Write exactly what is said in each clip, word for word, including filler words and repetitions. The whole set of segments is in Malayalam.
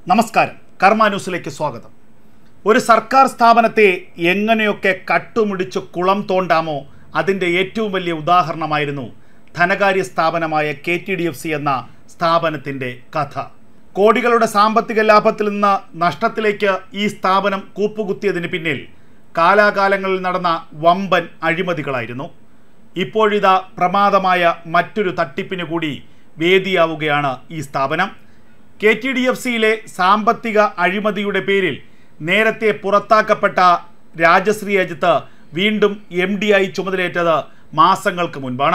നമസ്കാരം, കർമ്മ ന്യൂസിലേക്ക് സ്വാഗതം. ഒരു സർക്കാർ സ്ഥാപനത്തെ എങ്ങനെയൊക്കെ കട്ടുമുടിച്ച് കുളം തോണ്ടാമോ അതിൻ്റെ ഏറ്റവും വലിയ ഉദാഹരണമായിരുന്നു ധനകാര്യ സ്ഥാപനമായ K T D F C എന്ന സ്ഥാപനത്തിൻ്റെ കഥ. കോടികളുടെ സാമ്പത്തിക ലാഭത്തിൽ നിന്ന് നഷ്ടത്തിലേക്ക് ഈ സ്ഥാപനം കൂപ്പുകുത്തിയതിന് പിന്നിൽ കാലാകാലങ്ങളിൽ നടന്ന വമ്പൻ അഴിമതികളായിരുന്നു. ഇപ്പോഴിതാ പ്രമാദമായ മറ്റൊരു തട്ടിപ്പിന് കൂടി വേദിയാവുകയാണ് ഈ സ്ഥാപനം. കെ ടി ഡി എഫ് സിയിലെ സാമ്പത്തിക അഴിമതിയുടെ പേരിൽ നേരത്തെ പുറത്താക്കപ്പെട്ട രാജശ്രീ അജിത്ത് വീണ്ടും എം ഡി ആയി ചുമതലയേറ്റത് മാസങ്ങൾക്ക് മുൻപാണ്.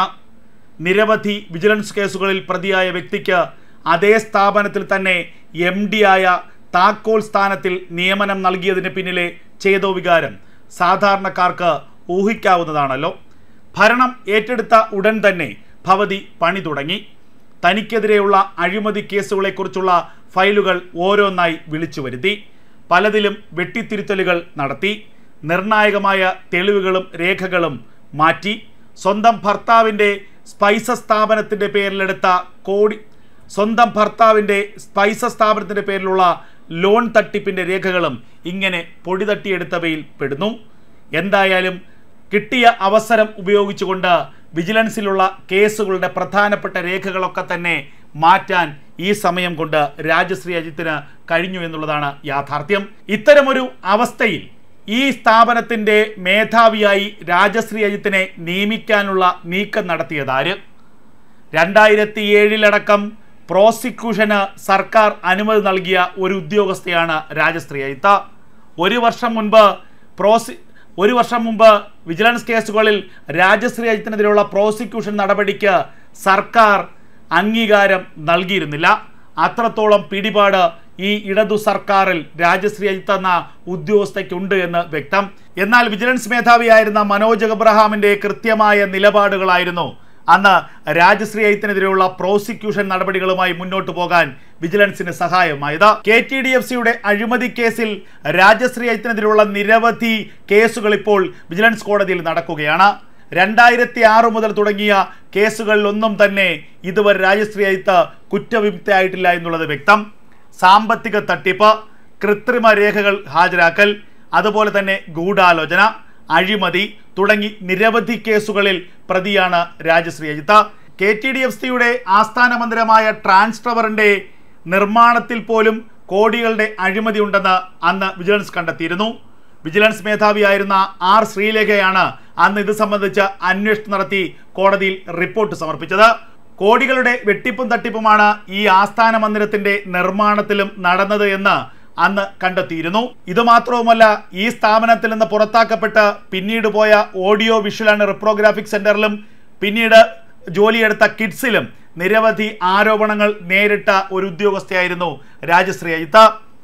നിരവധി വിജിലൻസ് കേസുകളിൽ പ്രതിയായ വ്യക്തിക്ക് അതേ സ്ഥാപനത്തിൽ തന്നെ എം ഡി ആയ താക്കോൽ സ്ഥാനത്തിൽ നിയമനം നൽകിയതിന് പിന്നിലെ ചേതോവികാരം സാധാരണക്കാർക്ക് ഊഹിക്കാവുന്നതാണല്ലോ. ഭരണം ഏറ്റെടുത്ത ഉടൻ തന്നെ ഭവതി പണി തുടങ്ങി. തനിക്കെതിരെയുള്ള അഴിമതി കേസുകളെക്കുറിച്ചുള്ള ഫയലുകൾ ഓരോന്നായി വിളിച്ചു വരുത്തി. പലതിലും വെട്ടിത്തിരുത്തലുകൾ നടത്തി. നിർണായകമായ തെളിവുകളും രേഖകളും മാറ്റി. സ്വന്തം ഭർത്താവിൻ്റെ സ്പൈസസ് സ്ഥാപനത്തിൻ്റെ പേരിലെടുത്ത കോടി സ്വന്തം ഭർത്താവിൻ്റെ സ്പൈസസ് സ്ഥാപനത്തിൻ്റെ പേരിലുള്ള ലോൺ തട്ടിപ്പിൻ്റെ രേഖകളും ഇങ്ങനെ പൊടി തട്ടിയെടുത്തവയിൽ പെടുന്നു. എന്തായാലും കിട്ടിയ അവസരം ഉപയോഗിച്ചുകൊണ്ട് വിജിലൻസിലുള്ള കേസുകളുടെ പ്രധാനപ്പെട്ട രേഖകളൊക്കെ തന്നെ മാറ്റാൻ ഈ സമയം കൊണ്ട് രാജശ്രീ അജിത്തിന് കഴിഞ്ഞു എന്നുള്ളതാണ് യാഥാർത്ഥ്യം. ഇത്തരമൊരു അവസ്ഥയിൽ ഈ സ്ഥാപനത്തിൻ്റെ മേധാവിയായി രാജശ്രീ അജിത്തിനെ നിയമിക്കാനുള്ള നീക്കം നടത്തിയതാര്? രണ്ടായിരത്തി ഏഴിലടക്കം പ്രോസിക്യൂഷന് സർക്കാർ അനുമതി നൽകിയ ഒരു ഉദ്യോഗസ്ഥയാണ് രാജശ്രീ അജിത്ത്. ഒരു വർഷം മുൻപ് പ്രോസി ഒരു വർഷം മുമ്പ് വിജിലൻസ് കേസുകളിൽ രാജശ്രീ അജിത്തിനെതിരെയുള്ള പ്രോസിക്യൂഷൻ നടപടിക്ക് സർക്കാർ അംഗീകാരം നൽകിയിരുന്നില്ല. അത്രത്തോളം പിടിപാട് ഈ ഇടതു സർക്കാരിൽ രാജശ്രീ അജിത്ത് എന്ന ഉദ്യോഗസ്ഥയ്ക്കുണ്ട് എന്ന് വ്യക്തം. എന്നാൽ വിജിലൻസ് മേധാവിയായിരുന്ന മനോജ് എബ്രഹാമിൻ്റെ കൃത്യമായ നിലപാടുകളായിരുന്നു അന്ന് രാജശ്രീ അജിത്തിനെതിരെയുള്ള പ്രോസിക്യൂഷൻ നടപടികളുമായി മുന്നോട്ട് പോകാൻ വിജിലൻസിന് സഹായമായത്. കെ ടി ഡി എഫ് സിയുടെ അഴിമതി കേസിൽ രാജശ്രീ അജിത്തിനെതിരെയുള്ള നിരവധി കേസുകൾ ഇപ്പോൾ വിജിലൻസ് കോടതിയിൽ നടക്കുകയാണ്. രണ്ടായിരത്തി ആറ് മുതൽ തുടങ്ങിയ കേസുകളിലൊന്നും തന്നെ ഇതുവരെ രാജശ്രീ അജിത്ത് കുറ്റവിമുക്തയായിട്ടില്ല എന്നുള്ളത് വ്യക്തം. സാമ്പത്തിക തട്ടിപ്പ്, കൃത്രിമ രേഖകൾ ഹാജരാക്കൽ, അതുപോലെ തന്നെ ഗൂഢാലോചന, അഴിമതി തുടങ്ങി നിരവധി കേസുകളിൽ പ്രതിയാണ് Rajashree Ajith. K T D F സിയുടെ ആസ്ഥാന മന്ദിരമായ ട്രാൻസ് ടവറിൻ്റെ നിർമ്മാണത്തിൽ പോലും കോടികളുടെ അഴിമതി ഉണ്ടെന്ന് അന്ന് വിജിലൻസ് കണ്ടെത്തിയിരുന്നു. വിജിലൻസ് മേധാവിയായിരുന്ന ആർ ശ്രീലേഖയാണ് അന്ന് ഇത് സംബന്ധിച്ച് അന്വേഷണം നടത്തി കോടതിയിൽ റിപ്പോർട്ട് സമർപ്പിച്ചത്. കോടികളുടെ വെട്ടിപ്പും തട്ടിപ്പുമാണ് ഈ ആസ്ഥാന മന്ദിരത്തിൻ്റെ നിർമ്മാണത്തിലും നടന്നത് എന്ന് അന്ന് കണ്ടെത്തിയിരുന്നു. ഇതുമാത്രവുമല്ല, ഈ സ്ഥാപനത്തിൽ നിന്ന് പുറത്താക്കപ്പെട്ട് പിന്നീട് പോയ ഓഡിയോ വിഷ്വൽ ആൻഡ് റിപ്രോഗ്രാഫിക് സെന്ററിലും പിന്നീട് ജോലിയെടുത്ത കിഡ്സിലും നിരവധി ആരോപണങ്ങൾ നേരിട്ട ഒരു ഉദ്യോഗസ്ഥയായിരുന്നു രാജശ്രീ അജിത്ത്.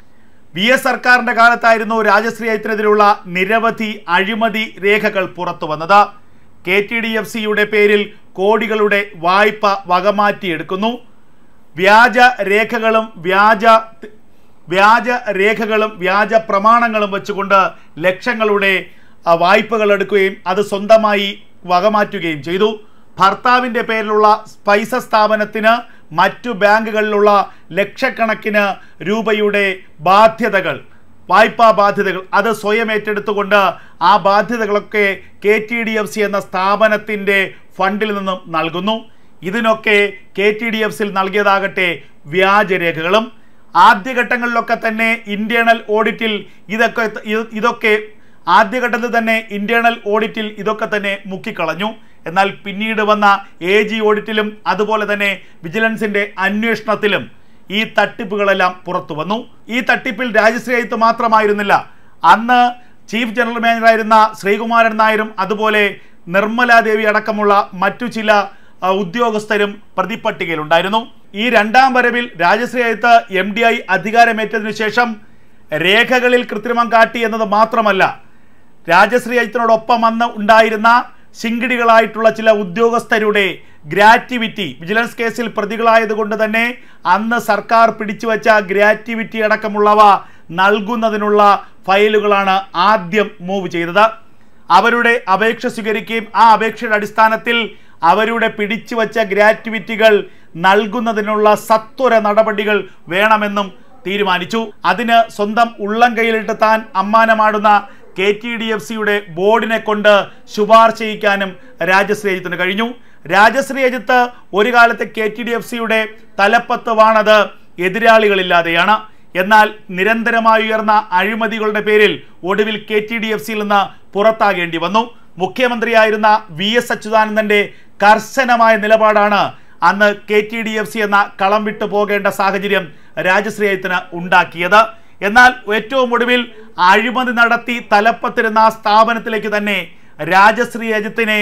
വി എസ് സർക്കാരിൻ്റെ കാലത്തായിരുന്നു രാജശ്രീ അജിത്തിനെതിരെയുള്ള നിരവധി അഴിമതി രേഖകൾ പുറത്തു വന്നത്. കെ ടി ഡി എഫ് സിയുടെ പേരിൽ കോടികളുടെ വായ്പ വകമാറ്റിയെടുക്കുന്നു. വ്യാജ രേഖകളും വ്യാജ വ്യാജ രേഖകളും വ്യാജ പ്രമാണങ്ങളും വെച്ചുകൊണ്ട് ലക്ഷങ്ങളുടെ വായ്പകൾ എടുക്കുകയും അത് സ്വന്തമായി വകമാറ്റുകയും ചെയ്തു. ഭർത്താവിൻ്റെ പേരിലുള്ള സ്പൈസസ് സ്ഥാപനത്തിന് മറ്റു ബാങ്കുകളിലുള്ള ലക്ഷക്കണക്കിന് രൂപയുടെ ബാധ്യതകൾ, വായ്പാ ബാധ്യതകൾ അത് സ്വയം ഏറ്റെടുത്തുകൊണ്ട് ആ ബാധ്യതകളൊക്കെ K T D F C എന്ന സ്ഥാപനത്തിൻ്റെ ഫണ്ടിൽ നിന്നും നൽകുന്നു. ഇതിനൊക്കെ കെ ടി ഡി എഫ് സിയിൽ നൽകിയതാകട്ടെ വ്യാജരേഖകളും. ആദ്യഘട്ടങ്ങളിലൊക്കെ തന്നെ ഇന്റേണൽ ഓഡിറ്റിൽ ഇതൊക്കെ ഇതൊക്കെ ആദ്യഘട്ടത്തിൽ തന്നെ ഇന്റേണൽ ഓഡിറ്റിൽ ഇതൊക്കെ തന്നെ മുക്കിക്കളഞ്ഞു. എന്നാൽ പിന്നീട് വന്ന എ ജി ഓഡിറ്റിലും അതുപോലെ തന്നെ വിജിലൻസിൻ്റെ അന്വേഷണത്തിലും ഈ തട്ടിപ്പുകളെല്ലാം പുറത്തു വന്നു. ഈ തട്ടിപ്പിൽ രാജശ്രീ അജിത്ത് മാത്രമായിരുന്നില്ല, അന്ന് ചീഫ് ജനറൽ മാനേജറായിരുന്ന ശ്രീകുമാരൻ നായരും അതുപോലെ നിർമ്മലാദേവി അടക്കമുള്ള മറ്റു ചില ഉദ്യോഗസ്ഥരും പ്രതിപട്ടികയിലുണ്ടായിരുന്നു. ഈ രണ്ടാം വരവിൽ രാജശ്രീ അജിത്ത് എം ഡി ആയി അധികാരമേറ്റതിനു ശേഷം രേഖകളിൽ കൃത്രിമം കാട്ടി എന്നത് മാത്രമല്ല, രാജശ്രീ അജിത്തിനോടൊപ്പം അന്ന് ഉണ്ടായിരുന്ന ശിങ്കിടികളായിട്ടുള്ള ചില ഉദ്യോഗസ്ഥരുടെ ഗ്രാറ്റുവിറ്റി, വിജിലൻസ് കേസിൽ പ്രതികളായതുകൊണ്ട് തന്നെ അന്ന് സർക്കാർ പിടിച്ചുവെച്ച ഗ്രാറ്റുവിറ്റി അടക്കമുള്ളവ നൽകുന്നതിനുള്ള ഫയലുകളാണ് ആദ്യം മൂവ് ചെയ്തത്. അവരുടെ അപേക്ഷ സ്വീകരിക്കുകയും ആ അപേക്ഷയുടെ അടിസ്ഥാനത്തിൽ അവരുടെ പിടിച്ചുവച്ച ഗ്രാറ്റുവിറ്റികൾ നൽകുന്നതിനുള്ള സത്വര നടപടികൾ വേണമെന്നും തീരുമാനിച്ചു. അതിന് സ്വന്തം ഉള്ളം കയ്യിലിട്ട് താൻ അമ്മാനമാടുന്ന കെ ടി ഡി എഫ് സിയുടെ ബോർഡിനെ കൊണ്ട് ശുപാർശ ചെയ്യിക്കാനും രാജശ്രീ അജിത്തിന് കഴിഞ്ഞു. രാജശ്രീ അജിത്ത് ഒരു കാലത്ത് കെ ടി ഡി എഫ് സിയുടെ തലപ്പത്ത് വാണത് എതിരാളികളില്ലാതെയാണ്. എന്നാൽ നിരന്തരമായി ഉയർന്ന അഴിമതികളുടെ പേരിൽ ഒടുവിൽ കെ ടി ഡി എഫ് സിയിൽ നിന്ന് പുറത്താകേണ്ടി വന്നു. മുഖ്യമന്ത്രിയായിരുന്ന വി എസ് അച്യുതാനന്ദന്റെ കർശനമായ നിലപാടാണ് അന്ന് K T D F C എന്ന കളം വിട്ടു പോകേണ്ട സാഹചര്യം രാജശ്രീ അജിത്തിന് ഉണ്ടാക്കിയത്. എന്നാൽ ഏറ്റവും ഒടുവിൽ അഴിമതി നടത്തി തലപ്പത്തിരുന്ന ആ സ്ഥാപനത്തിലേക്ക് തന്നെ രാജശ്രീ അജിത്തിനെ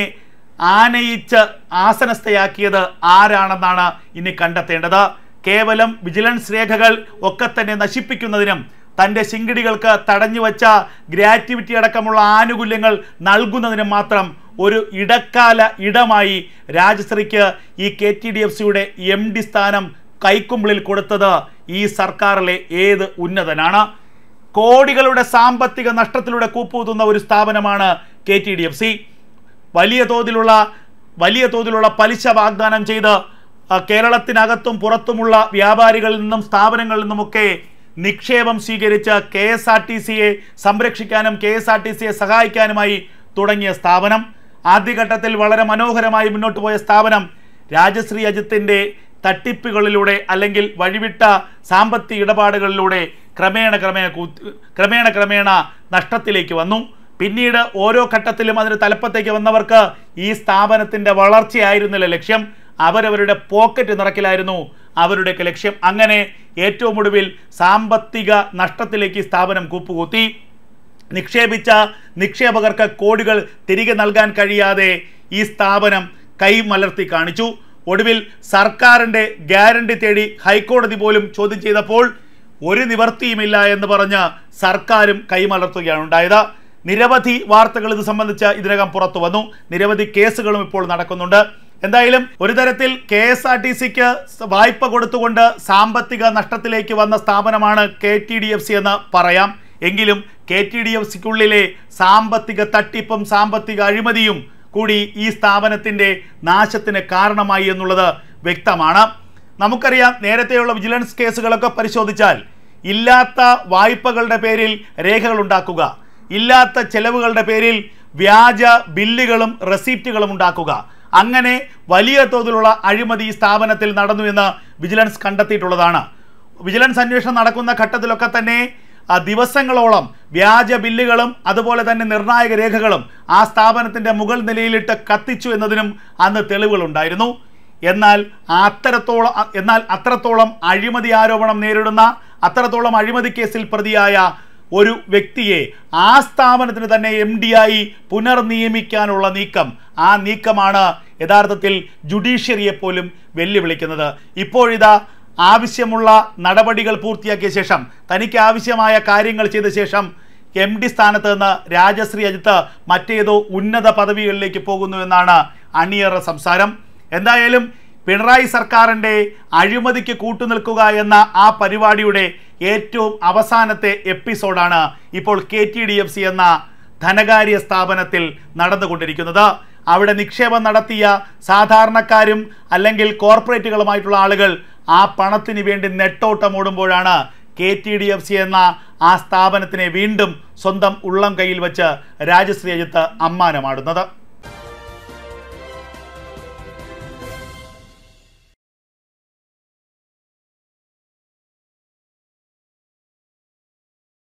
ആനയിച്ച് ആസനസ്ഥയാക്കിയത് ആരാണെന്നാണ് ഇനി കണ്ടെത്തേണ്ടത്. കേവലം വിജിലൻസ് രേഖകൾ ഒക്കെ തന്നെ നശിപ്പിക്കുന്നതിനും തൻ്റെ ശിങ്കിടികൾക്ക് തടഞ്ഞുവച്ച ഗ്രാറ്റുവിറ്റി അടക്കമുള്ള ആനുകൂല്യങ്ങൾ നൽകുന്നതിനും മാത്രം ഒരു ഇടക്കാല ഇടമായി രാജശ്രീക്ക് ഈ കെ ടി ഡി എഫ് സിയുടെ എം ഡി സ്ഥാനം കൈക്കുമ്പിളിൽ കൊടുത്തത് ഈ സർക്കാരിലെ ഏത് ഉന്നതനാണ്? കോടികളുടെ സാമ്പത്തിക നഷ്ടത്തിലൂടെ കൂപ്പുകുത്തുന്ന ഒരു സ്ഥാപനമാണ് K T D F C. വലിയ തോതിലുള്ള വലിയ തോതിലുള്ള പലിശ വാഗ്ദാനം ചെയ്ത് കേരളത്തിനകത്തും പുറത്തുമുള്ള വ്യാപാരികളിൽ നിന്നും സ്ഥാപനങ്ങളിൽ നിന്നുമൊക്കെ നിക്ഷേപം സ്വീകരിച്ച് കെ എസ് ആർ ടി സിയെ സംരക്ഷിക്കാനും കെ എസ് ആർ ടി സിയെ സഹായിക്കാനുമായി തുടങ്ങിയ സ്ഥാപനം, ആദ്യഘട്ടത്തിൽ വളരെ മനോഹരമായി മുന്നോട്ട് പോയ സ്ഥാപനം രാജശ്രീ അജിത്തിൻ്റെ തട്ടിപ്പുകളിലൂടെ അല്ലെങ്കിൽ വഴിവിട്ട സാമ്പത്തിക ഇടപാടുകളിലൂടെ ക്രമേണ ക്രമേണ ക്രമേണ ക്രമേണ നഷ്ടത്തിലേക്ക് വന്നു. പിന്നീട് ഓരോ ഘട്ടത്തിലും അതിന് തലപ്പത്തേക്ക് വന്നവർക്ക് ഈ സ്ഥാപനത്തിൻ്റെ വളർച്ചയായിരുന്നില്ല ലക്ഷ്യം, അവരവരുടെ പോക്കറ്റ് നിറയ്ക്കലായിരുന്നു അവരുടെയൊക്കെ ലക്ഷ്യം. അങ്ങനെ ഏറ്റവും ഒടുവിൽ സാമ്പത്തിക നഷ്ടത്തിലേക്ക് സ്ഥാപനം കൂപ്പുകൂത്തി. നിക്ഷേപിച്ച നിക്ഷേപകർക്ക് കോടികൾ തിരികെ നൽകാൻ കഴിയാതെ ഈ സ്ഥാപനം കൈമലർത്തി കാണിച്ചു. ഒടുവിൽ സർക്കാരിൻ്റെ ഗ്യാരണ്ടി തേടി ഹൈക്കോടതി പോലും ചോദ്യം ചെയ്തപ്പോൾ ഒരു നിവർത്തിയുമില്ല എന്ന് പറഞ്ഞ് സർക്കാരും കൈമലർത്തുകയാണ് ഉണ്ടായത്. നിരവധി വാർത്തകൾ ഇത് സംബന്ധിച്ച് ഇതിനകം പുറത്തു വന്നു. നിരവധി കേസുകളും ഇപ്പോൾ നടക്കുന്നുണ്ട്. എന്തായാലും ഒരു തരത്തിൽ കെ എസ് ആർ ടി സിക്ക് വായ്പ കൊടുത്തുകൊണ്ട് സാമ്പത്തിക നഷ്ടത്തിലേക്ക് വന്ന സ്ഥാപനമാണ് K T D F C എന്ന് പറയാം. എങ്കിലും കെ ടി ഡി എഫ് സിക്കുള്ളിലെ സാമ്പത്തിക തട്ടിപ്പും സാമ്പത്തിക അഴിമതിയും കൂടി ഈ സ്ഥാപനത്തിൻ്റെ നാശത്തിന് കാരണമായി എന്നുള്ളത് വ്യക്തമാണ്. നമുക്കറിയാം, നേരത്തെയുള്ള വിജിലൻസ് കേസുകളൊക്കെ പരിശോധിച്ചാൽ ഇല്ലാത്ത വായ്പകളുടെ പേരിൽ രേഖകൾ ഉണ്ടാക്കുക, ഇല്ലാത്ത ചെലവുകളുടെ പേരിൽ വ്യാജ ബില്ലുകളും റെസിപ്റ്റുകളും ഉണ്ടാക്കുക, അങ്ങനെ വലിയ തോതിലുള്ള അഴിമതി ഈ സ്ഥാപനത്തിൽ നടന്നു എന്ന് വിജിലൻസ് കണ്ടെത്തിയിട്ടുള്ളതാണ്. വിജിലൻസ് അന്വേഷണം നടക്കുന്ന ഘട്ടത്തിലൊക്കെ തന്നെ ദിവസങ്ങളോളം വ്യാജ ബില്ലുകളും അതുപോലെ തന്നെ നിർണായക രേഖകളും ആ സ്ഥാപനത്തിൻ്റെ മുകൾ നിലയിലിട്ട് കത്തിച്ചു എന്നതിനും അന്ന് തെളിവുകളുണ്ടായിരുന്നു. എന്നാൽ അത്തരത്തോളം എന്നാൽ അത്രത്തോളം അഴിമതി ആരോപണം നേരിടുന്ന അത്രത്തോളം അഴിമതി കേസിൽ പ്രതിയായ ഒരു വ്യക്തിയെ ആ സ്ഥാപനത്തിന് തന്നെ എം ഡി ആയി പുനർനിയമിക്കാനുള്ള നീക്കം, ആ നീക്കമാണ് യഥാർത്ഥത്തിൽ ജുഡീഷ്യറിയെ പോലും വെല്ലുവിളിക്കുന്നത്. ഇപ്പോഴിതാ ആവശ്യമുള്ള നടപടികൾ പൂർത്തിയാക്കിയ ശേഷം, തനിക്ക് ആവശ്യമായ കാര്യങ്ങൾ ചെയ്ത ശേഷം എം ഡി സ്ഥാനത്ത് നിന്ന് രാജശ്രീ അജിത്ത് മറ്റേതോ ഉന്നത പദവികളിലേക്ക് പോകുന്നു എന്നാണ് അണിയറ സംസാരം. എന്തായാലും പിണറായി സർക്കാരിൻ്റെ അഴിമതിക്ക് കൂട്ടുനിൽക്കുക എന്ന ആ പരിപാടിയുടെ ഏറ്റവും അവസാനത്തെ എപ്പിസോഡാണ് ഇപ്പോൾ K T D F C എന്ന ധനകാര്യ സ്ഥാപനത്തിൽ നടന്നുകൊണ്ടിരിക്കുന്നത്. അവിടെ നിക്ഷേപം നടത്തിയ സാധാരണക്കാരും അല്ലെങ്കിൽ കോർപ്പറേറ്റുകളുമായിട്ടുള്ള ആളുകൾ ആ പണത്തിന് വേണ്ടി നെട്ടോട്ടമോടുമ്പോഴാണ് K T D F C എന്ന ആ സ്ഥാപനത്തിനെ വീണ്ടും സ്വന്തം ഉള്ളം കയ്യിൽ വെച്ച് രാജശ്രീ അജിത്ത് അമ്മാനമാടുന്നത്.